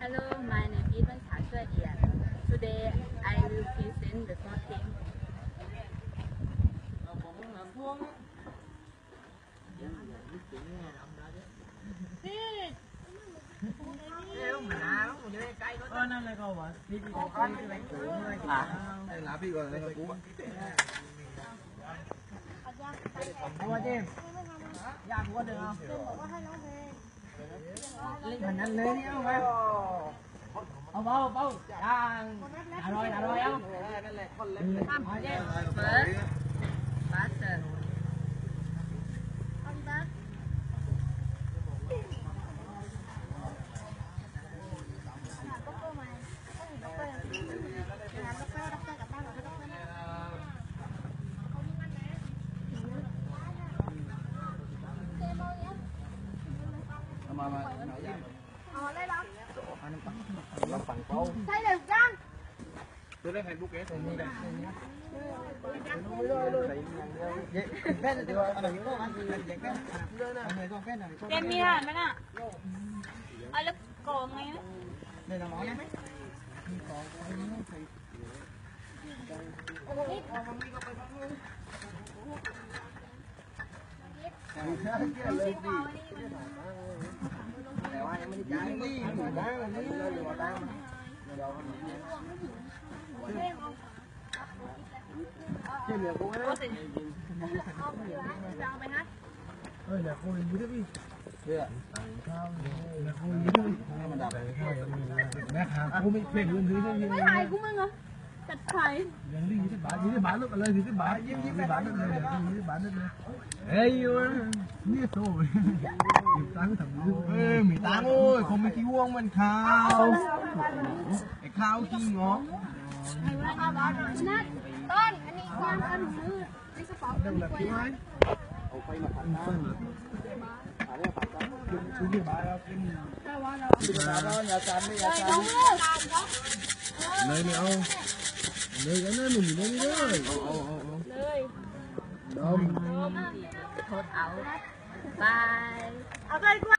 Hello, my name is Wan Cha Shui Yan. Today I will present the sorting. Năm nay câu mà đi lá bị rồi này cú qua chim ra của được không lên hình anh lên không phải không bao đã rồi không First, butter. Thấy được không? tôi lên Facebook cái thùng này Đem mi hả mấy nè? Ở lớp còn ngay đó. đây là món nhé ơi là cô như thế đi là cô như thế mẹ hàng cô mới phê luôn dưới thế Mấy thầy cũng ăn hả? Chặt thầy. đi như thế bán lúc lên thì thế bán như thế bán được lên như thế bán được lên ê như tôi mì táng thằng ê mì táng ơi không mấy kêu ông mình khao cái khao chi ngó Con, anh đi qua ăn nữa. Đi sắp bỏ. đâu là kêu ai chú kia bà đó nhà sàn đi nhà sàn nơi này ông nơi cái nơi mình nơi đấy Thốt ảo. Bye. Ở đây